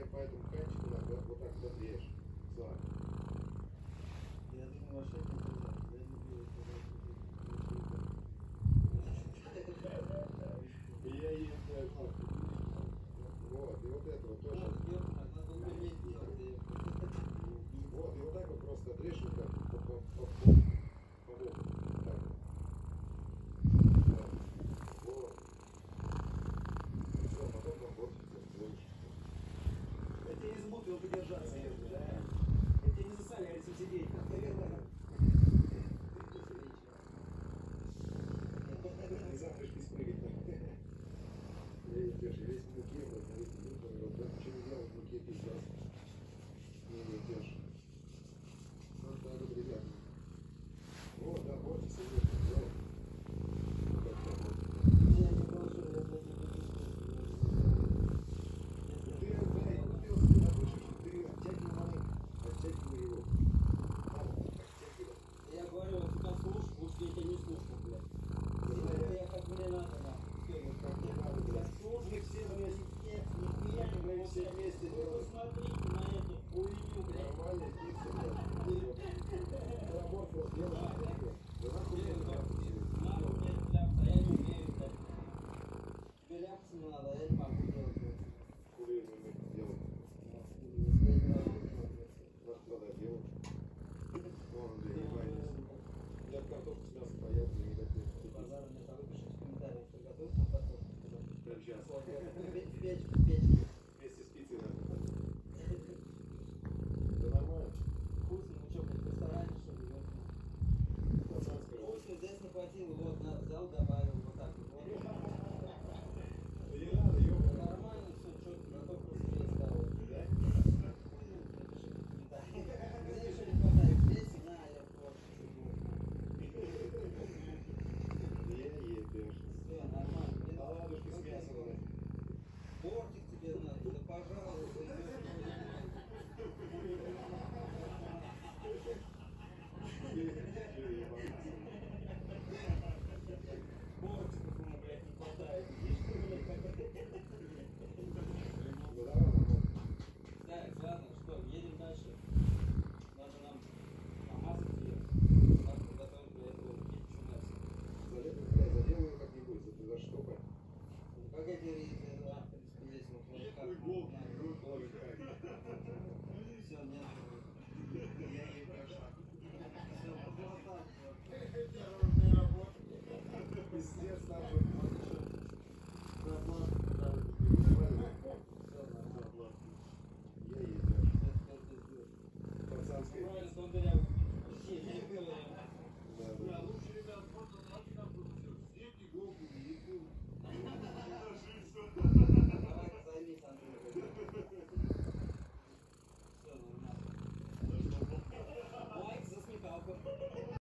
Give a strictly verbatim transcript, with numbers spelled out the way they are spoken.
по этому кончику надо вот так подрежь. Слава. Я думаю, вообще не туда. Я люблю это. И я ей это. Вот, и вот это вот тоже. Вот, и вот так вот просто отрежь вот так по по по по по боку. Так. Вот. Все, потом там бортик больше. Это не замутил подержаться, если, да? Это не заставляет сидеть. Не замуж без прыгать. Я идешь, весь в муке, вот, смотрите, вот, да, что не делать в муке пиздец. Не идешь. Вот так вот, ребята. Вот, да, вот, сидит, вот. Вот так вот. Я не положу, я даже не Ты, да, я купил себе на выше, ты оттягивай маленько, оттягивай его. Мало, оттягивай. Я говорю, вот тебя слушаю, лучше я тебя не слушаю, блядь. Я, я как мне надо, нахуй. Все, вот как мне надо, блядь. Мы все вместе. Нет, нихуя не Мы все вместе Вы делаем. посмотрите на эту хуйню, блядь. Нормально, пицца, блядь. Работу сделаешь, блядь. Да нахуй мне это надо. Нахуй мне это ляпса, я не умею, блядь. Тебе ляпса не надо, я не могу делать, блядь. Хули мы это делаем. Я не могу делать, блядь. Нахуй надо делать. Вон он, блядь, ебанец. Я картошку с мясом поел, мне не дать. Базар мне там выпишите в комментариях, приготовь нам картошку. Прям сейчас. Вот, я в печь, в печь, в печь. Вместе с пиццей надо. Да нормально. Вкусно, ну что, блядь, в ресторане, что ли, ёпта? Пацан скажу. Вкусно, здесь не хватило, вот, на, взял, добавил, вот так вот. Вот. Да не надо, ёбаный. Нормально все, четко, зато вкуснее стало. Да? Хуйню напиши в комментариях. Где еще не хватает? Здесь, на, я вот чуть-чуть. Не ебешь. Все, нормально. Блин, Оладушки с мясом, блядь. бортик тебе надо, да пожалуйста, бортиков ему, блядь, не хватает. Ну давай, нормально. Так, ладно, что, едем дальше. Надо нам намазать ее. Надо подготовить для этого пиццу мясо. Залепим, блядь, заделаю как-нибудь, за, за штукой. Как я говорю, в принципе, есть вот, вот как, на